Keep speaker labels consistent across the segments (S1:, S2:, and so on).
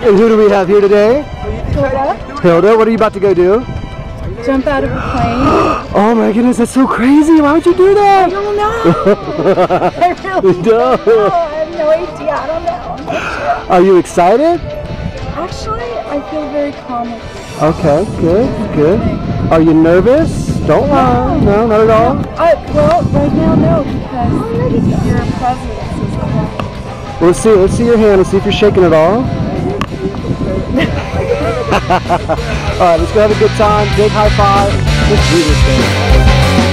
S1: And who do we have here today?
S2: Hilda.
S1: Hilda, what are you about to go do?
S2: Jump out of a plane.
S1: Oh my goodness, that's so crazy. Why would you do that?
S2: I don't know. I really don't know. I have no idea. I don't know. I'm not sure.
S1: Are you excited?
S2: Actually, I feel very calm.
S1: Okay, good, good. Are you nervous? Don't lie. No, not at all.
S2: Well, right now, no, because your presence is the
S1: Well, let's see your hand. Let's see if you're shaking at all. Alright, let's go have a good time. Big high five. Let's do this thing.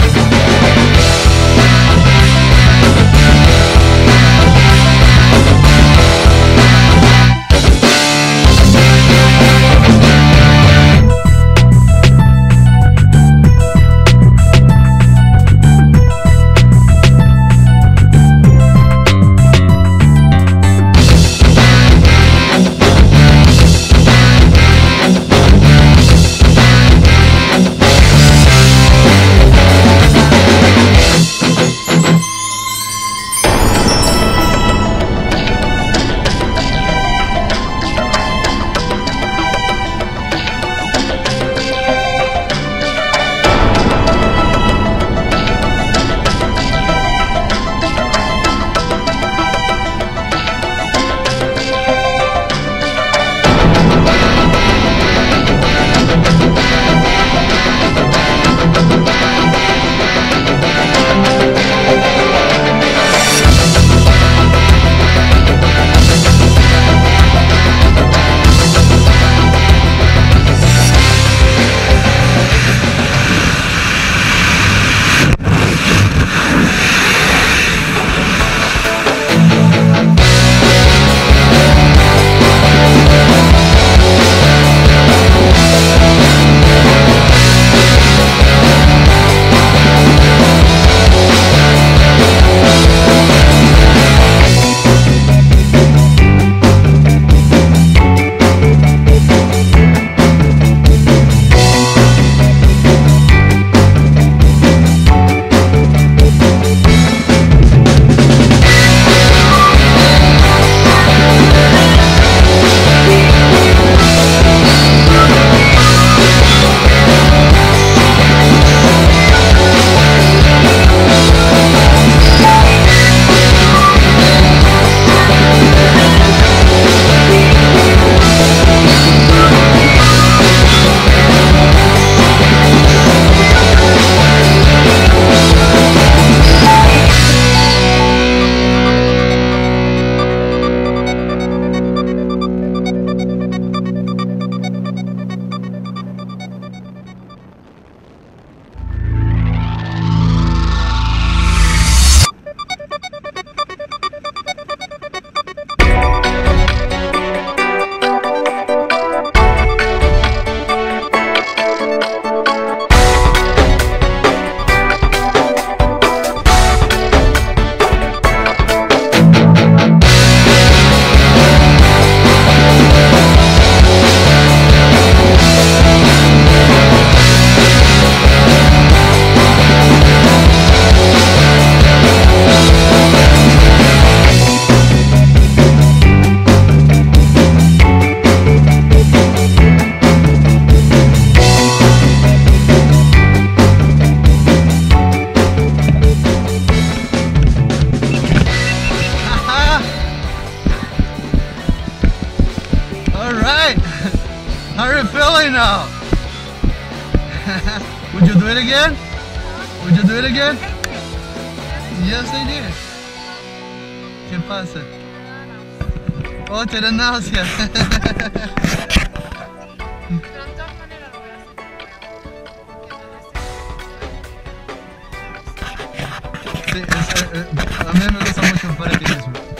S3: How are you feeling now? Would you do it again? Would you do it again? Yes, I did. ¿Qué pasa? Oh, te da náusea. Sí, a mí me gusta mucho el paracaidismo.